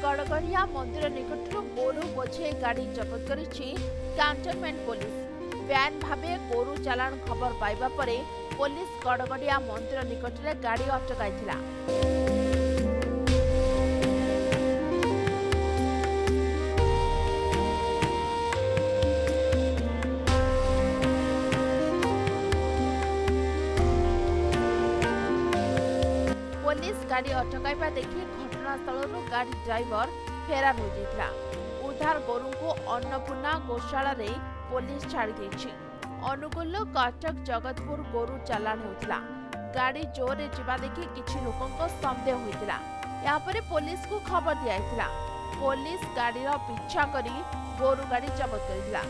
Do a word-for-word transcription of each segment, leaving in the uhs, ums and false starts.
गड़गड़िया मंदिर निकट गोरु बोझे गाड़ी जबत करिछि कैंटनमेंट पुलिस। वैन भावे गोरु चालाण खबर पाइबा परे पुलिस गड़गड़िया मंदिर निकट में गाड़ी अटकाइथिला। पुलिस गाड़ी अटकाइबा देखि घटनास्थल गाड़ी ड्राइवर फेरार हो जाइथिला। उद्धार गोरु को अन्नपूर्णा गौशाला रे पुलिस छाड़ी देछि। अनुगुल कटक जगतपुर गोरु चालाण होतिला। गाड़ी जोरे जिबा देखि किछि लोकंक संदेह होइतिला। या परे पुलिस को खबर दियाइतिला। पुलिस गाड़ी रो पीछा करी गोरु गाड़ी जब्त करितिला।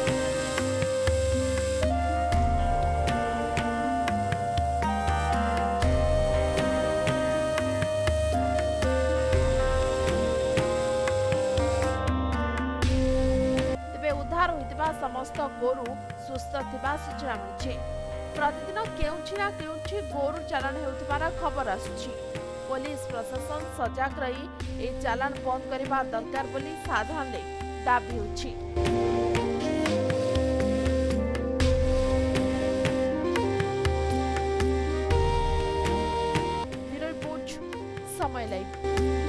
उद्धार होइतिबा समस्त गोरु सुस्थ थिबा सूचना मिलिछि। प्रतिदिन केउछि ना केउछि गोरु चालाण हेउथिबार खबर आसुछि। पुलिस प्रशासन सजग रही ए चालाण बंद करबा दरकार बोली साधारण दाबी होछि। Bureau report Samay live.